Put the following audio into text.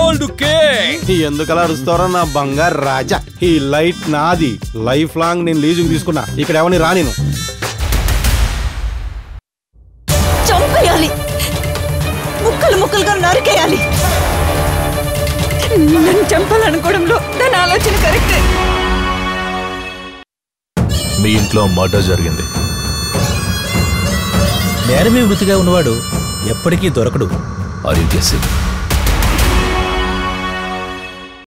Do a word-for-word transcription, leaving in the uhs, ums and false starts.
Gold king. ఎందుకలా అరుస్తారో నా బంగారు రాజా. ఈ లైట్ నాది, లైఫ్ లాంగ్ నేను లీజుకు తీసుకున్నా. ఇక్కడ ఎవరిని రా నేను చంపేయాలి, ముక్కలు ముక్కలుగా నరికేయాలి. నన్ను చంపాలనుకోవడంలో దాని ఆలోచన కరెక్టే. మీ ఇంట్లో మర్డర్ జరిగింది. నేరమే వృత్తిగా ఉన్నవాడు ఎప్పటికీ దొరకడు. Are you guessing?